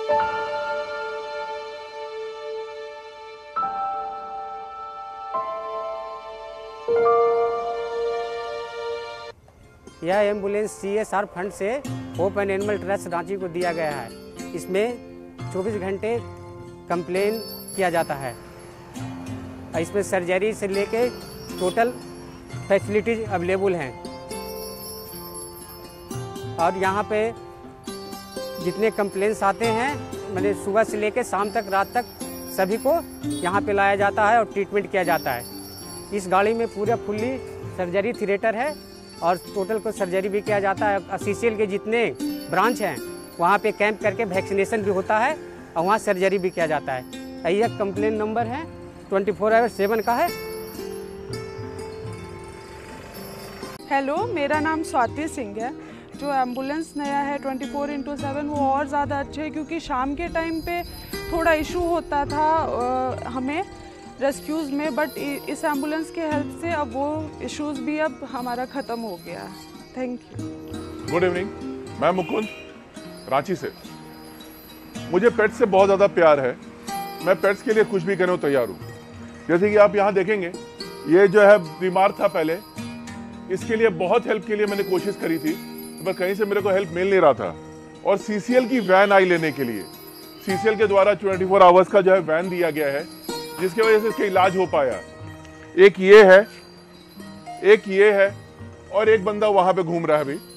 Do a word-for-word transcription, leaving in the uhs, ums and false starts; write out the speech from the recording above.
यह ambulance C S R fund से Hope and Animal Trust Ranchi को दिया गया है। इसमें चौबीस घंटे कंप्लेन किया जाता है। इसमें सर्जरी से लेके टोटल फैसिलिटीज अवेलेबल हैं और यहाँ पे जितने कंप्लेंट्स आते हैं मतलब सुबह से लेके शाम तक रात तक सभी को यहाँ पे लाया जाता है और ट्रीटमेंट किया जाता है। इस गाड़ी में पूरा फुल्ली सर्जरी थिएटर है और टोटल को सर्जरी भी किया जाता है। सी सी एल के जितने ब्रांच हैं वहाँ पे कैंप करके वैक्सीनेशन भी होता है और वहाँ सर्जरी भी किया जाता है। यह कंप्लेन नंबर है ट्वेंटी फोर आवर सेवन का है। हेलो, मेरा नाम स्वाति सिंह है। जो एम्बुलेंस नया है ट्वेंटी फोर इंटू सेवन वो और ज़्यादा अच्छे है क्योंकि शाम के टाइम पे थोड़ा इशू होता था आ, हमें रेस्क्यूज़ में, बट इस एम्बुलेंस के हेल्प से अब वो इश्यूज़ भी अब हमारा ख़त्म हो गया। Thank you. गुड इवनिंग, मैं मुकुंद रांची से। मुझे पेट्स से बहुत ज़्यादा प्यार है। मैं पेट्स के लिए कुछ भी करने को तैयार हूँ। जैसे कि आप यहाँ देखेंगे, ये जो है बीमार था पहले, इसके लिए बहुत हेल्प के लिए मैंने कोशिश करी थी पर कहीं से मेरे को हेल्प मिल नहीं रहा था। और सी सी एल की वैन आई लेने के लिए, सी सी एल के द्वारा ट्वेंटी फोर आवर्स का जो है वैन दिया गया है जिसकी वजह से इसका इलाज हो पाया। एक ये है, एक ये है और एक बंदा वहाँ पे घूम रहा है अभी।